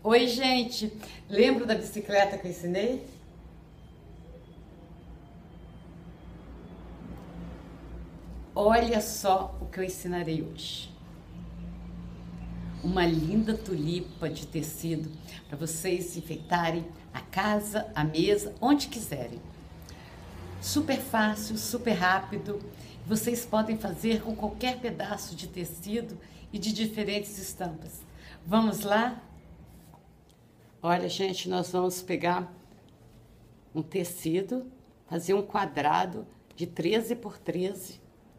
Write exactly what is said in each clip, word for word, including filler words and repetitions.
Oi, gente! Lembra da bicicleta que eu ensinei? Olha só o que eu ensinarei hoje. Uma linda tulipa de tecido para vocês enfeitarem a casa, a mesa, onde quiserem. Super fácil, super rápido. Vocês podem fazer com qualquer pedaço de tecido e de diferentes estampas. Vamos lá? Olha, gente, nós vamos pegar um tecido, fazer um quadrado de treze por treze.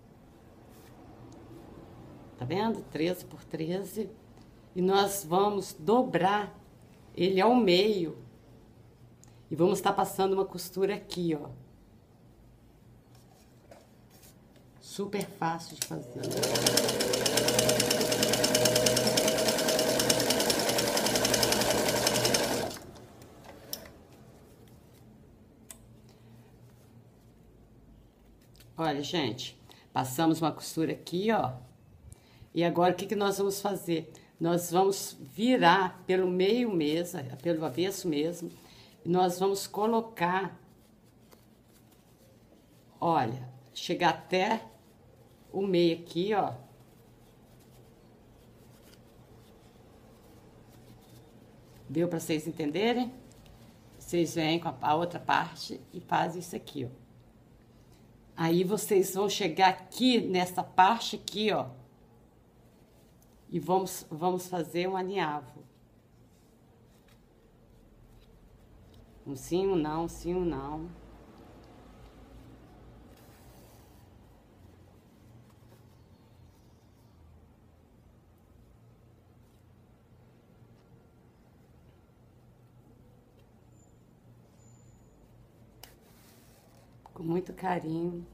Tá vendo? treze por treze. E nós vamos dobrar ele ao meio. E vamos estar passando uma costura aqui, ó. Super fácil de fazer. Olha, gente, passamos uma costura aqui, ó. E agora, o que que nós vamos fazer? Nós vamos virar pelo meio mesmo, pelo avesso mesmo. E nós vamos colocar, olha, chegar até o meio aqui, ó. Deu para vocês entenderem? Vocês vêm com a outra parte e fazem isso aqui, ó. Aí vocês vão chegar aqui nessa parte aqui, ó. E vamos, vamos fazer um alinhavo. Um sim, um não, um sim, um não. Com muito carinho.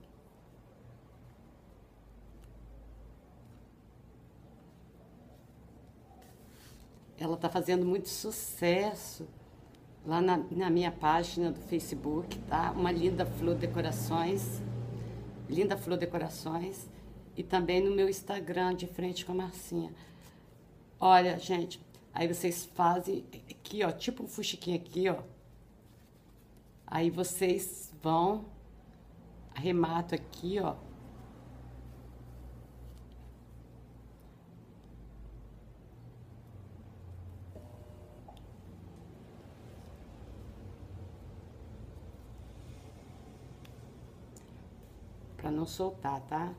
Ela tá fazendo muito sucesso lá na, na minha página do Facebook, tá? Uma linda flor decorações, linda flor decorações, e também no meu Instagram, de frente com a Marcinha. Olha, gente, aí vocês fazem aqui, ó, tipo um fuxiquinho aqui, ó. Aí vocês vão, arremato aqui, ó. Pra não soltar, tá?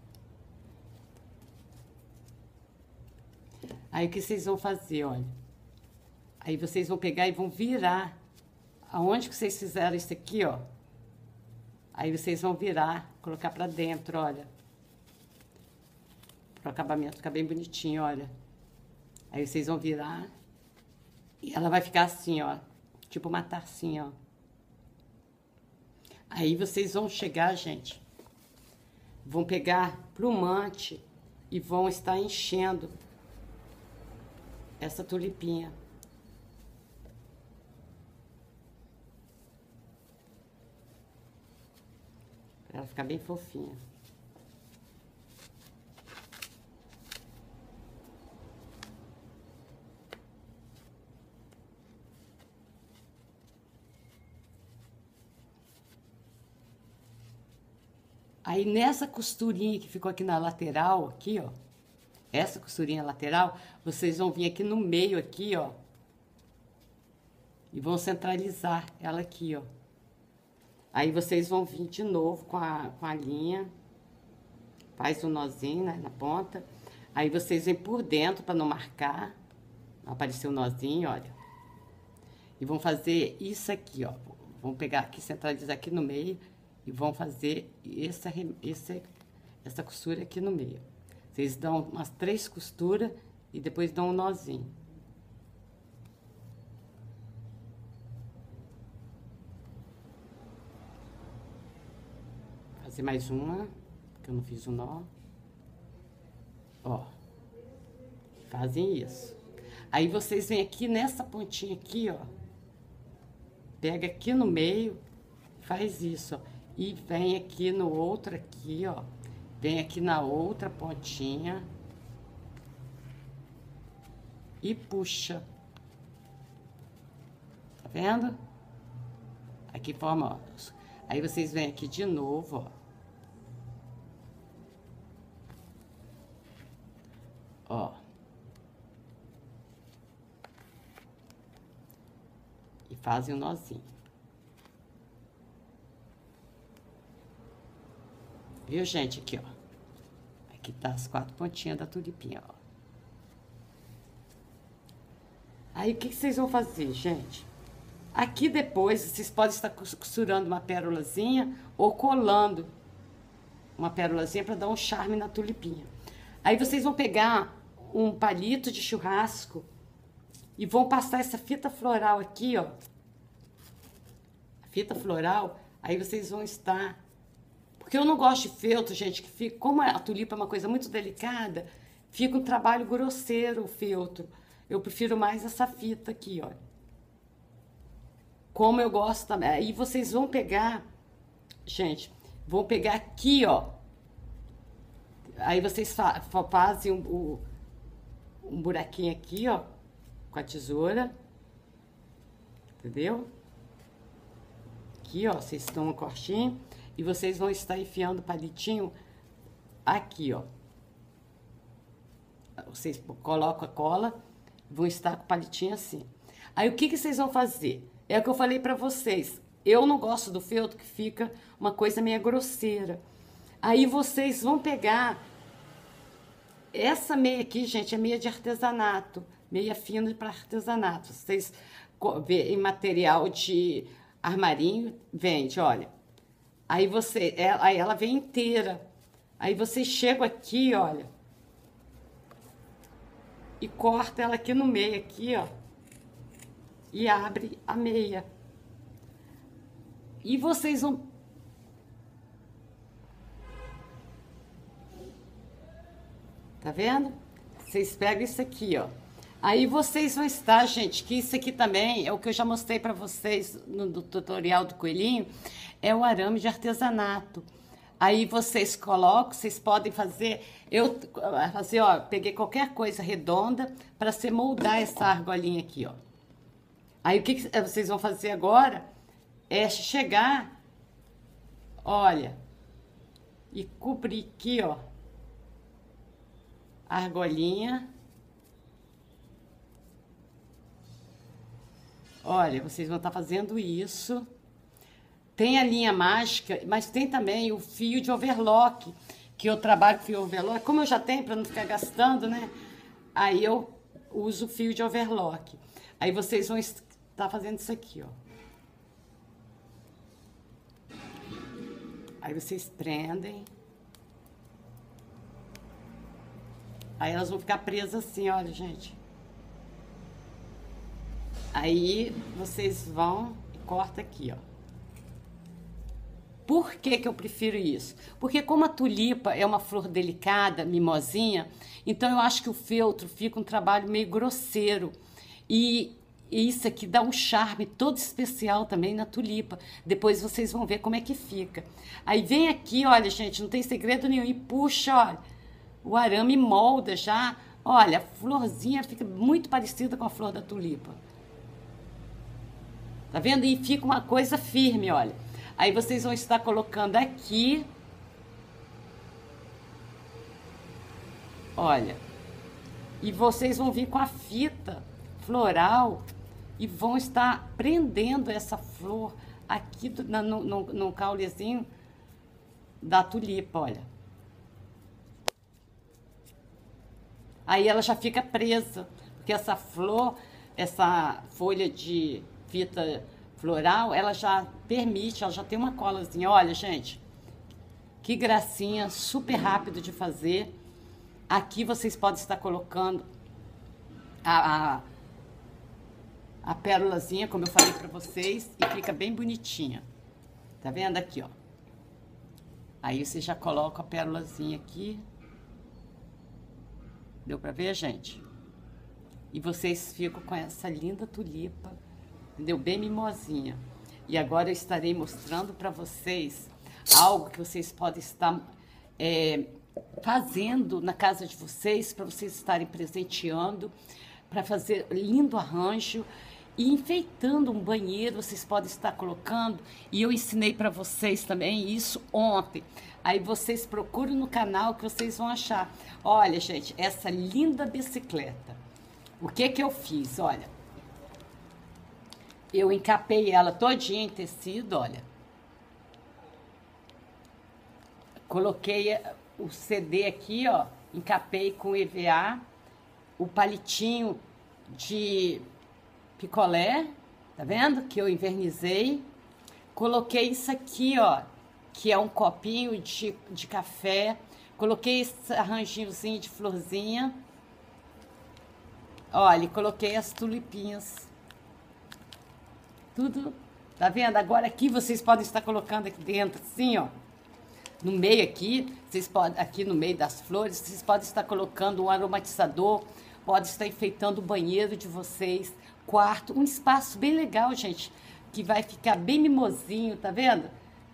Aí o que vocês vão fazer, olha. Aí vocês vão pegar e vão virar. Aonde que vocês fizeram isso aqui, ó. Aí vocês vão virar, colocar pra dentro, olha. Pro acabamento ficar bem bonitinho, olha. Aí vocês vão virar. E ela vai ficar assim, ó. Tipo uma tacinha, ó. Aí vocês vão chegar, gente. Vão pegar plumante e vão estar enchendo essa tulipinha. Pra ela ficar bem fofinha. Aí, nessa costurinha que ficou aqui na lateral, aqui, ó. Essa costurinha lateral, vocês vão vir aqui no meio, aqui, ó. E vão centralizar ela aqui, ó. Aí, vocês vão vir de novo com a, com a linha. Faz um nozinho, né, na ponta. Aí, vocês vêm por dentro pra não marcar. Não aparecer o nozinho, olha. E vão fazer isso aqui, ó. Vão pegar aqui, centralizar aqui no meio. E vão fazer essa, essa, essa costura aqui no meio. Vocês dão umas três costuras e depois dão um nozinho. Vou fazer mais uma, que eu não fiz o um nó. Ó. Fazem isso. Aí vocês vêm aqui nessa pontinha aqui, ó. Pega aqui no meio, faz isso, ó. E vem aqui no outro aqui, ó. Vem aqui na outra pontinha. E puxa. vendo? Aqui forma, ó. Aí vocês vêm aqui de novo, ó. Ó. E fazem um nozinho. Viu, gente? Aqui, ó. Aqui tá as quatro pontinhas da tulipinha, ó. Aí, o que, que vocês vão fazer, gente? Aqui depois, vocês podem estar costurando uma pérolazinha ou colando uma pérolazinha para dar um charme na tulipinha. Aí, vocês vão pegar um palito de churrasco e vão passar essa fita floral aqui, ó. A fita floral, aí vocês vão estar... Porque eu não gosto de feltro, gente, que fica... Como a tulipa é uma coisa muito delicada, fica um trabalho grosseiro o feltro. Eu prefiro mais essa fita aqui, ó. Como eu gosto também. Aí vocês vão pegar, gente, vão pegar aqui, ó. Aí vocês fa fazem um, um, um buraquinho aqui, ó, com a tesoura. Entendeu? Aqui, ó, vocês estão um cortinho. E vocês vão estar enfiando o palitinho aqui, ó. Vocês colocam a cola, vão estar com o palitinho assim. Aí, o que que vocês vão fazer? É o que eu falei pra vocês. Eu não gosto do feltro que fica uma coisa meio grosseira. Aí, vocês vão pegar... Essa meia aqui, gente, é meia de artesanato. Meia fina para artesanato. Vocês vê em material de armarinho, vende, olha. Aí, você, ela, aí ela vem inteira. Aí, vocês chegam aqui, olha. E corta ela aqui no meio, aqui, ó. E abre a meia. E vocês vão... Tá vendo? Vocês pegam isso aqui, ó. Aí vocês vão estar, gente, que isso aqui também é o que eu já mostrei pra vocês no, no tutorial do coelhinho, é o arame de artesanato. Aí vocês colocam, vocês podem fazer, eu fazer, ó, peguei qualquer coisa redonda para você moldar essa argolinha aqui, ó. Aí o que, que vocês vão fazer agora é chegar, olha, e cobrir aqui, ó, a argolinha. Olha, vocês vão estar fazendo isso. Tem a linha mágica, mas tem também o fio de overlock, que eu trabalho com fio overlock. Como eu já tenho, para não ficar gastando, né? Aí eu uso o fio de overlock. Aí vocês vão estar fazendo isso aqui, ó. Aí vocês prendem. Aí elas vão ficar presas assim, olha, gente. Aí vocês vão e corta aqui, ó. Por que que eu prefiro isso? Porque como a tulipa é uma flor delicada, mimosinha, então eu acho que o feltro fica um trabalho meio grosseiro. E isso aqui dá um charme todo especial também na tulipa. Depois vocês vão ver como é que fica. Aí vem aqui, olha, gente, não tem segredo nenhum. E puxa, olha, o arame molda já. Olha, a florzinha fica muito parecida com a flor da tulipa. Tá vendo? E fica uma coisa firme, olha. Aí vocês vão estar colocando aqui. Olha. E vocês vão vir com a fita floral e vão estar prendendo essa flor aqui do, na, no, no, no caulezinho da tulipa, olha. Aí ela já fica presa, porque essa flor, essa folha de fita floral, ela já permite, ela já tem uma colazinha. Olha, gente, que gracinha, super rápido de fazer. Aqui vocês podem estar colocando a, a, a pérolazinha, como eu falei pra vocês, e fica bem bonitinha. Tá vendo aqui, ó? Aí você já coloca a pérolazinha aqui. Deu pra ver, gente? E vocês ficam com essa linda tulipa, entendeu? Bem mimosinha. E agora eu estarei mostrando pra vocês algo que vocês podem estar é, fazendo na casa de vocês, para vocês estarem presenteando, para fazer lindo arranjo E enfeitando um banheiro, vocês podem estar colocando, e eu ensinei para vocês também isso ontem. Aí vocês procuram no canal que vocês vão achar. Olha, gente, essa linda bicicleta. O que que eu fiz? Olha, eu encapei ela todinha em tecido, olha. Coloquei o C D aqui, ó, encapei com E V A, o palitinho de picolé, tá vendo? Que eu invernizei. Coloquei isso aqui, ó, que é um copinho de, de café. Coloquei esse arranjinhozinho de florzinha. Olha, coloquei as tulipinhas. Tudo, tá vendo? Agora aqui vocês podem estar colocando aqui dentro, assim, ó. No meio aqui, vocês podem, aqui no meio das flores, vocês podem estar colocando um aromatizador, pode estar enfeitando o banheiro de vocês, quarto, um espaço bem legal, gente, que vai ficar bem mimosinho, tá vendo?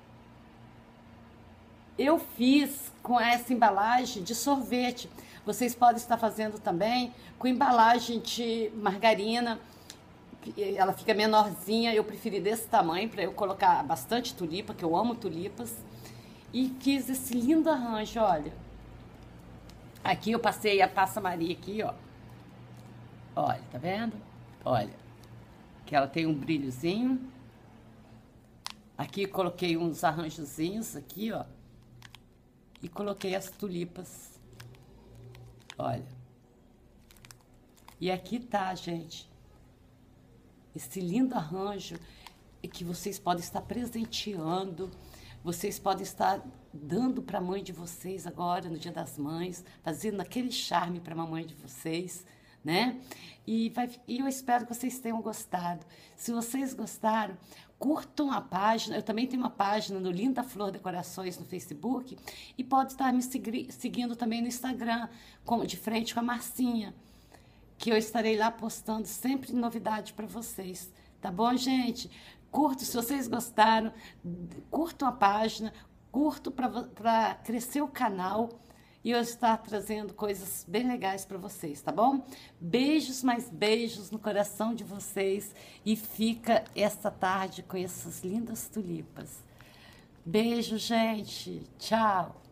Eu fiz com essa embalagem de sorvete. Vocês podem estar fazendo também com embalagem de margarina. Ela fica menorzinha, eu preferi desse tamanho para eu colocar bastante tulipa, que eu amo tulipas. E fiz esse lindo arranjo, olha. Aqui eu passei a Passa Maria aqui, ó. Olha, tá vendo? Olha, que ela tem um brilhozinho. Aqui coloquei uns arranjozinhos aqui, ó. E coloquei as tulipas. Olha. E aqui tá, gente. Esse lindo arranjo que vocês podem estar presenteando. Vocês podem estar dando para a mãe de vocês agora, no Dia das Mães, fazendo aquele charme para a mamãe de vocês, né? E, vai, e eu espero que vocês tenham gostado. Se vocês gostaram, curtam a página. Eu também tenho uma página no Linda Flor Decorações no Facebook e pode estar me segui, seguindo também no Instagram, com, de frente com a Marcinha, que eu estarei lá postando sempre novidade para vocês. Tá bom, gente? Curto, se vocês gostaram, curtam a página, curto para crescer o canal e eu estar trazendo coisas bem legais para vocês, tá bom? Beijos, mais beijos no coração de vocês e fica esta tarde com essas lindas tulipas. Beijo, gente. Tchau.